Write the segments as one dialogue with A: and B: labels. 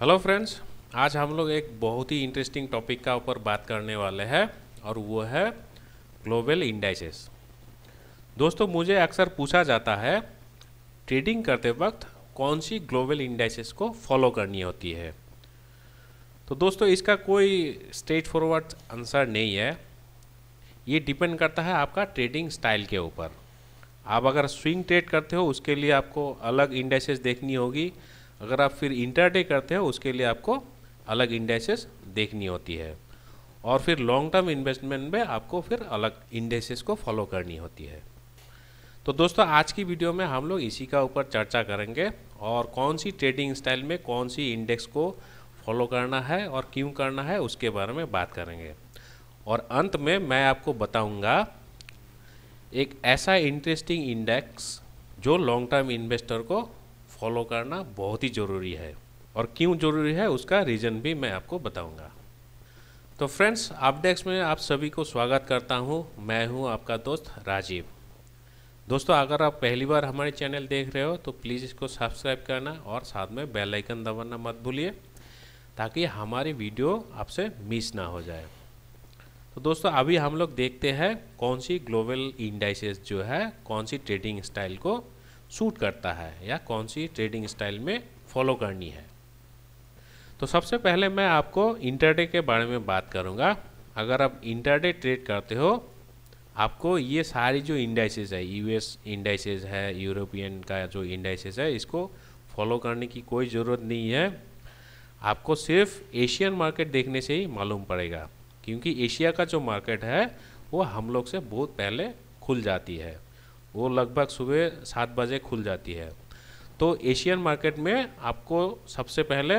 A: Hello friends, आज हम लोग एक बहुत ही इंटरेस्टिंग टॉपिक का ऊपर बात करने वाले हैं और वो है ग्लोबल इंडाइसेस। दोस्तों, मुझे अक्सर पूछा जाता है ट्रेडिंग करते वक्त कौन सी ग्लोबल इंडाइसेस को फॉलो करनी होती है। तो दोस्तों, इसका कोई स्ट्रेट फॉरवर्ड आंसर नहीं है। ये डिपेंड करता है आपका ट्रेडिंग स्टाइल के ऊपर। आप अगर स्विंग ट्रेड करते हो उसके लिए आपको अलग इंडाइसेस देखनी होगी। अगर आप फिर इंट्राडे करते हो उसके लिए आपको अलग इंडाइसेस देखनी होती है। और फिर लॉन्ग टर्म इन्वेस्टमेंट में आपको फिर अलग इंडाइसेस को फॉलो करनी होती है। तो दोस्तों, आज की वीडियो में हम लोग इसी का ऊपर चर्चा करेंगे और कौन सी ट्रेडिंग स्टाइल में कौन सी इंडेक्स को फॉलो करना है और क्यों करना है उसके बारे में बात करेंगे। और अंत में मैं आपको बताऊंगा एक ऐसा इंटरेस्टिंग इंडेक्स जो लॉन्ग टर्म इन्वेस्टर को फॉलो करना बहुत ही ज़रूरी है और क्यों ज़रूरी है उसका रीज़न भी मैं आपको बताऊंगा। तो फ्रेंड्स, अपडेट्स में आप सभी को स्वागत करता हूं। मैं हूं आपका दोस्त राजीव। दोस्तों, अगर आप पहली बार हमारे चैनल देख रहे हो तो प्लीज़ इसको सब्सक्राइब करना और साथ में बेल आइकन दबाना मत भूलिए ताकि हमारी वीडियो आपसे मिस ना हो जाए। तो दोस्तों, अभी हम लोग देखते हैं कौन सी ग्लोबल इंडाइसेस जो है कौन सी ट्रेडिंग स्टाइल को सूट करता है या कौन सी ट्रेडिंग स्टाइल में फॉलो करनी है। तो सबसे पहले मैं आपको इंट्राडे के बारे में बात करूंगा। अगर आप इंट्राडे ट्रेड करते हो आपको ये सारी जो इंडाइसेस है, यूएस इंडाइसेस है, यूरोपियन का जो इंडाइसेस है, इसको फॉलो करने की कोई ज़रूरत नहीं है। आपको सिर्फ एशियन मार्केट देखने से ही मालूम पड़ेगा, क्योंकि एशिया का जो मार्केट है वो हम लोग से बहुत पहले खुल जाती है। वो लगभग सुबह 7 बजे खुल जाती है। तो एशियन मार्केट में आपको सबसे पहले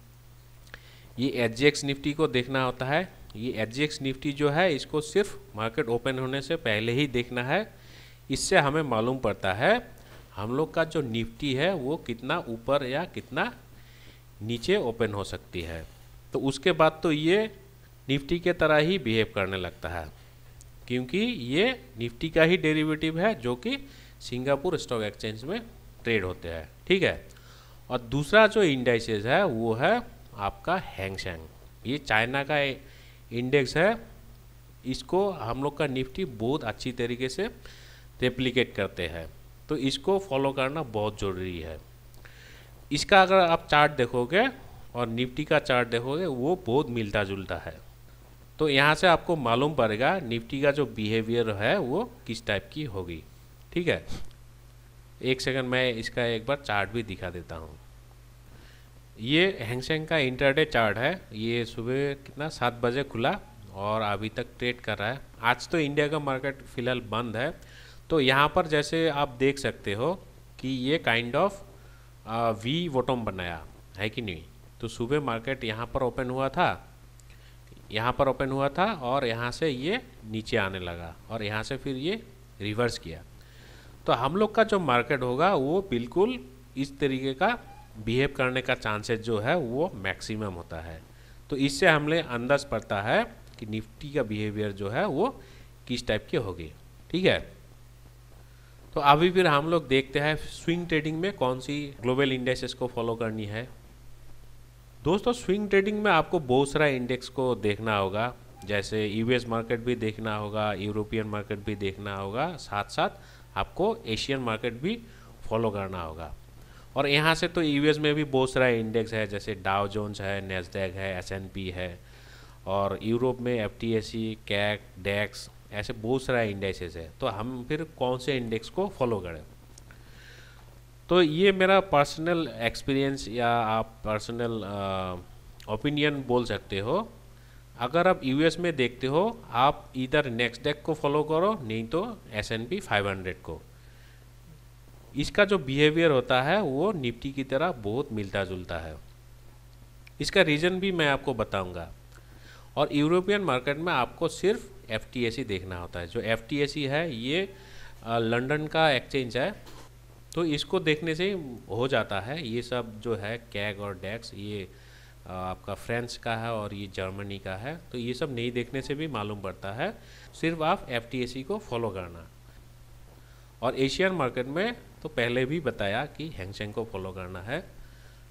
A: ये एसजीएक्स निफ्टी को देखना होता है। ये एसजीएक्स निफ्टी जो है इसको सिर्फ मार्केट ओपन होने से पहले ही देखना है। इससे हमें मालूम पड़ता है हम लोग का जो निफ्टी है वो कितना ऊपर या कितना नीचे ओपन हो सकती है। तो उसके बाद तो ये निफ्टी के तरह ही बिहेव करने लगता है, क्योंकि ये निफ्टी का ही डेरिवेटिव है जो कि सिंगापुर स्टॉक एक्सचेंज में ट्रेड होते हैं। ठीक है। और दूसरा जो इंडाइसेस है वो है आपका हैंगसेंग। ये चाइना का इंडेक्स है। इसको हम लोग का निफ्टी बहुत अच्छी तरीके से रेप्लिकेट करते हैं, तो इसको फॉलो करना बहुत ज़रूरी है। इसका अगर आप चार्ट देखोगे और निफ्टी का चार्ट देखोगे वो बहुत मिलता जुलता है। तो यहाँ से आपको मालूम पड़ेगा निफ्टी का जो बिहेवियर है वो किस टाइप की होगी। ठीक है। एक सेकंड, मैं इसका एक बार चार्ट भी दिखा देता हूँ। ये हैंगसेंग का इंट्राडे चार्ट है। ये सुबह कितना 7 बजे खुला और अभी तक ट्रेड कर रहा है। आज तो इंडिया का मार्केट फ़िलहाल बंद है। तो यहाँ पर जैसे आप देख सकते हो कि ये काइंड ऑफ वी बॉटम बनाया है कि नहीं। तो सुबह मार्केट यहाँ पर ओपन हुआ था, और यहाँ से ये नीचे आने लगा और यहाँ से फिर ये रिवर्स किया। तो हम लोग का जो मार्केट होगा वो बिल्कुल इस तरीके का बिहेव करने का चांसेस जो है वो मैक्सिमम होता है। तो इससे हमें अंदाज़ पड़ता है कि निफ्टी का बिहेवियर जो है वो किस टाइप की होगी। ठीक है। तो अभी फिर हम लोग देखते हैं स्विंग ट्रेडिंग में कौन सी ग्लोबल इंडेक्सेस को फॉलो करनी है। दोस्तों, स्विंग ट्रेडिंग में आपको बहुत सारा इंडेक्स को देखना होगा। जैसे यूएस मार्केट भी देखना होगा, यूरोपियन मार्केट भी देखना होगा, साथ साथ आपको एशियन मार्केट भी फॉलो करना होगा। और यहाँ से तो यूएस में भी बहुत सारा इंडेक्स है, जैसे डाउजोन्स है, नैस्डैक है, एसएनपी है, और यूरोप में एफटीएसी, कैक, डेक्स, ऐसे बहुत सारा इंडेक्सेस है। तो हम फिर कौन से इंडेक्स को फॉलो करें। तो ये मेरा पर्सनल एक्सपीरियंस या आप पर्सनल ओपिनियन बोल सकते हो। अगर आप यूएस में देखते हो आप इधर नैस्डैक को फॉलो करो, नहीं तो S&P 500 को। इसका जो बिहेवियर होता है वो निफ्टी की तरह बहुत मिलता जुलता है। इसका रीज़न भी मैं आपको बताऊंगा। और यूरोपियन मार्केट में आपको सिर्फ FTSE देखना होता है। जो FTSE है ये लंदन का एक्सचेंज है, तो इसको देखने से ही हो जाता है। ये सब जो है कैग और डेक्स ये आपका फ्रांस का है और ये जर्मनी का है। तो ये सब नहीं देखने से भी मालूम पड़ता है, सिर्फ आप FTSE को फॉलो करना। और एशियन मार्केट में तो पहले भी बताया कि हैंगसेंग को फॉलो करना है।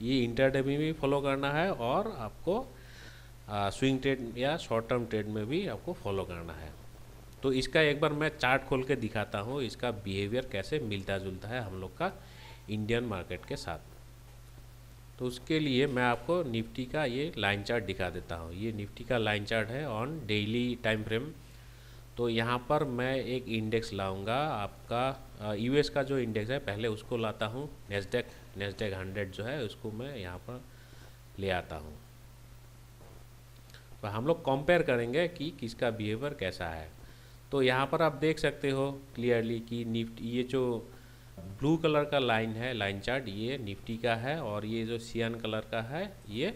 A: ये इंटरडे में भी फॉलो करना है और आपको स्विंग ट्रेड या शॉर्ट टर्म ट्रेड में भी आपको फॉलो करना है। तो इसका एक बार मैं चार्ट खोल के दिखाता हूँ, इसका बिहेवियर कैसे मिलता जुलता है हम लोग का इंडियन मार्केट के साथ। तो उसके लिए मैं आपको निफ्टी का ये लाइन चार्ट दिखा देता हूँ। ये निफ्टी का लाइन चार्ट है ऑन डेली टाइम फ्रेम। तो यहाँ पर मैं एक इंडेक्स लाऊंगा, आपका यूएस का जो इंडेक्स है पहले उसको लाता हूँ, नेस्डैक 100 जो है उसको मैं यहाँ पर ले आता हूँ। तो हम लोग कंपेयर करेंगे कि किसका बिहेवियर कैसा है। तो यहाँ पर आप देख सकते हो क्लियरली कि निफ्टी, ये जो ब्लू कलर का लाइन है लाइन चार्ट, ये निफ्टी का है और ये जो सियान कलर का है ये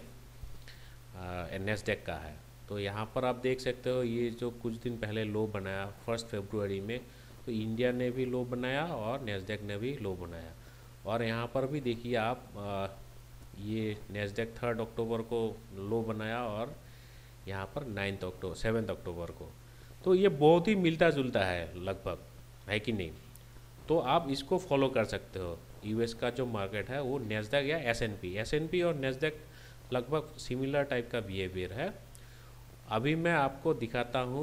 A: नेस्डैक का है। तो यहाँ पर आप देख सकते हो ये जो कुछ दिन पहले लो बनाया 1 फरवरी में, तो इंडिया ने भी लो बनाया और नेस्डैक ने भी लो बनाया। और यहाँ पर भी देखिए आप ये नेस्डैक 3 अक्टूबर को लो बनाया और यहाँ पर 7 अक्टूबर को। तो ये बहुत ही मिलता जुलता है लगभग, है कि नहीं। तो आप इसको फॉलो कर सकते हो। यूएस का जो मार्केट है वो नेस्डैक या एसएनपी और नेस्डैक लगभग सिमिलर टाइप का बिहेवियर है। अभी मैं आपको दिखाता हूँ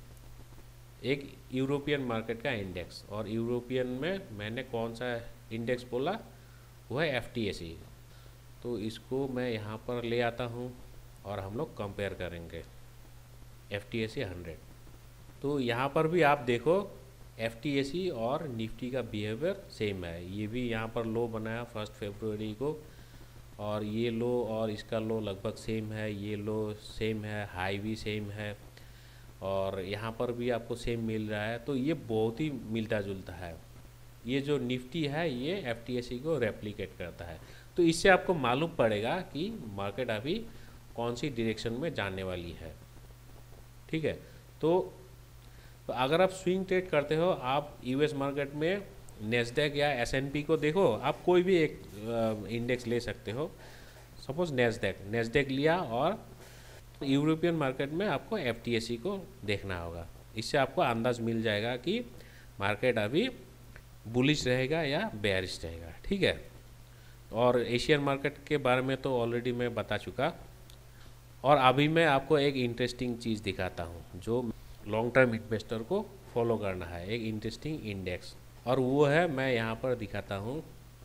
A: एक यूरोपियन मार्केट का इंडेक्स, और यूरोपियन में मैंने कौन सा इंडेक्स बोला, वो है FTSE। तो इसको मैं यहाँ पर ले आता हूँ और हम लोग कंपेयर करेंगे FTSE 100। तो यहाँ पर भी आप देखो FTSE और निफ्टी का बिहेवियर सेम है। ये भी यहाँ पर लो बनाया 1 फरवरी को, और ये लो और इसका लो लगभग सेम है, ये लो सेम है, हाई भी सेम है, और यहाँ पर भी आपको सेम मिल रहा है। तो ये बहुत ही मिलता जुलता है। ये जो निफ्टी है ये FTSE को रेप्लिकेट करता है। तो इससे आपको मालूम पड़ेगा कि मार्केट अभी कौन सी डायरेक्शन में जाने वाली है, ठीक है। तो अगर आप स्विंग ट्रेड करते हो, आप यूएस मार्केट में नेस्डैक या एसएनपी को देखो, आप कोई भी एक इंडेक्स ले सकते हो। सपोज नेस्डैक लिया, और यूरोपियन मार्केट में आपको FTSE को देखना होगा। इससे आपको अंदाज़ मिल जाएगा कि मार्केट अभी बुलिश रहेगा या बेयरिश रहेगा, ठीक है। और एशियन मार्केट के बारे में तो ऑलरेडी मैं बता चुका। और अभी मैं आपको एक इंटरेस्टिंग चीज़ दिखाता हूँ जो लॉन्ग टर्म इन्वेस्टर को फॉलो करना है, एक इंटरेस्टिंग इंडेक्स, और वो है मैं यहाँ पर दिखाता हूँ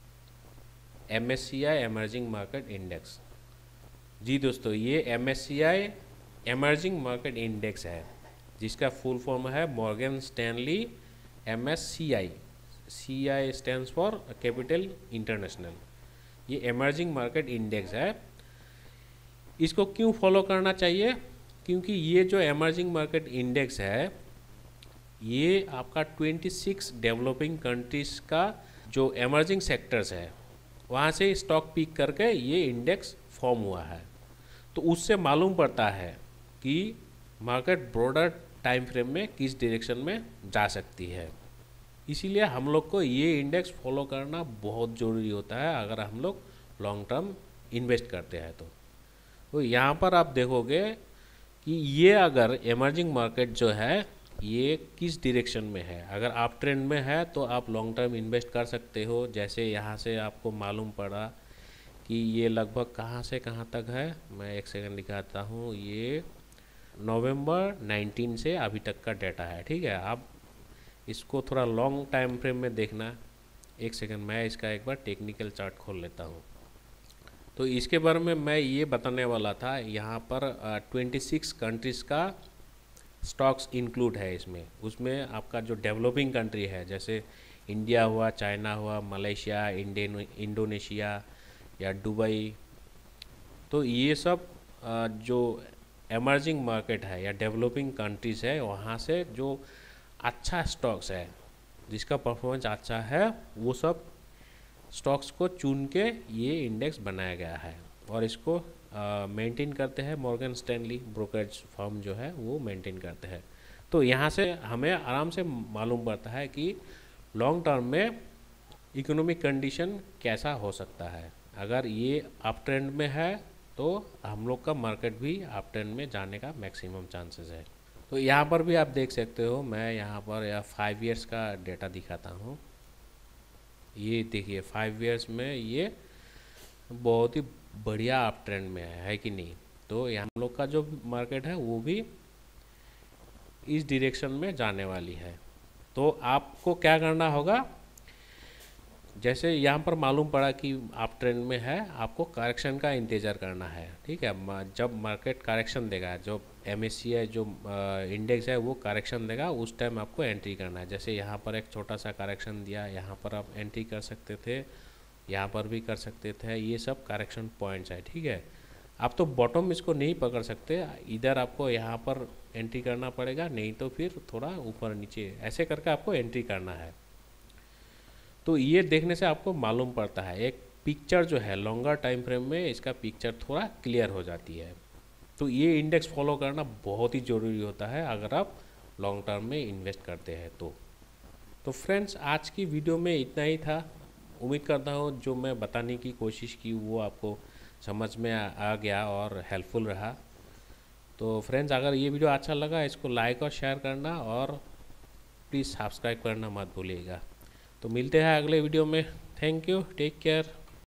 A: MSCI एमर्जिंग मार्केट इंडेक्स। जी दोस्तों, ये MSCI एमर्जिंग मार्केट इंडेक्स है, जिसका फुल फॉर्म है Morgan Stanley MSCI। CI stands for capital international. ये एमर्जिंग मार्केट इंडेक्स है। इसको क्यों फॉलो करना चाहिए? क्योंकि ये जो एमर्जिंग मार्केट इंडेक्स है ये आपका 26 डेवलपिंग कंट्रीज़ का जो एमर्जिंग सेक्टर्स है वहाँ से स्टॉक पिक करके ये इंडेक्स फॉर्म हुआ है। तो उससे मालूम पड़ता है कि मार्केट ब्रॉडर टाइम फ्रेम में किस डायरेक्शन में जा सकती है। इसीलिए हम लोग को ये इंडेक्स फॉलो करना बहुत ज़रूरी होता है अगर हम लोग लॉन्ग टर्म इन्वेस्ट करते हैं। तो यहाँ पर आप देखोगे कि ये अगर एमर्जिंग मार्केट जो है ये किस डायरेक्शन में है। अगर आप ट्रेंड में है तो आप लॉन्ग टर्म इन्वेस्ट कर सकते हो। जैसे यहाँ से आपको मालूम पड़ा कि ये लगभग कहाँ से कहाँ तक है, मैं एक सेकंड दिखाता हूँ। ये नवंबर 19 से अभी तक का डाटा है, ठीक है। आप इसको थोड़ा लॉन्ग टाइम फ्रेम में देखना। एक सेकंड, मैं इसका एक बार टेक्निकल चार्ट खोल लेता हूँ। तो इसके बारे में मैं ये बताने वाला था। यहाँ पर 26 कंट्रीज़ का स्टॉक्स इंक्लूड है इसमें। उसमें आपका जो डेवलपिंग कंट्री है जैसे इंडिया हुआ, चाइना हुआ, मलेशिया, इंडोनेशिया या दुबई, तो ये सब जो एमर्जिंग मार्केट है या डेवलपिंग कंट्रीज़ है वहाँ से जो अच्छा स्टॉक्स है जिसका परफॉर्मेंस अच्छा है वो सब स्टॉक्स को चुन के ये इंडेक्स बनाया गया है। और इसको मेंटेन करते हैं मॉर्गन स्टैनली ब्रोकरेज फर्म जो है वो मेंटेन करते हैं। तो यहाँ से हमें आराम से मालूम पड़ता है कि लॉन्ग टर्म में इकोनॉमिक कंडीशन कैसा हो सकता है। अगर ये अप ट्रेंड में है तो हम लोग का मार्केट भी अप ट्रेंड में जाने का मैक्सिमम चांसेस है। तो यहाँ पर भी आप देख सकते हो, मैं यहाँ पर 5 ईयर्स का डेटा दिखाता हूँ। ये देखिए 5 ईयर्स में ये बहुत ही बढ़िया आप ट्रेंड में है कि नहीं। तो यहाँ हम लोग का जो मार्केट है वो भी इस डायरेक्शन में जाने वाली है। तो आपको क्या करना होगा, जैसे यहाँ पर मालूम पड़ा कि आप ट्रेंड में है, आपको करेक्शन का इंतज़ार करना है, ठीक है। जब मार्केट करेक्शन देगा, जो एमएससी है, जो इंडेक्स है वो करेक्शन देगा, उस टाइम आपको एंट्री करना है। जैसे यहाँ पर एक छोटा सा करेक्शन दिया, यहाँ पर आप एंट्री कर सकते थे, यहाँ पर भी कर सकते थे, ये सब करेक्शन पॉइंट्स है, ठीक है। आप तो बॉटम इसको नहीं पकड़ सकते, इधर आपको यहाँ पर एंट्री करना पड़ेगा, नहीं तो फिर थोड़ा ऊपर नीचे ऐसे करके आपको एंट्री करना है। तो ये देखने से आपको मालूम पड़ता है, एक पिक्चर जो है लॉन्गर टाइम फ्रेम में इसका पिक्चर थोड़ा क्लियर हो जाती है। तो ये इंडेक्स फॉलो करना बहुत ही ज़रूरी होता है अगर आप लॉन्ग टर्म में इन्वेस्ट करते हैं तो फ्रेंड्स, आज की वीडियो में इतना ही था। उम्मीद करता हूँ जो मैं बताने की कोशिश की वो आपको समझ में आ गया और हेल्पफुल रहा। तो फ्रेंड्स, अगर ये वीडियो अच्छा लगा इसको लाइक और शेयर करना और प्लीज़ सब्सक्राइब करना मत भूलिएगा। तो मिलते हैं अगले वीडियो में। Thank you, take care.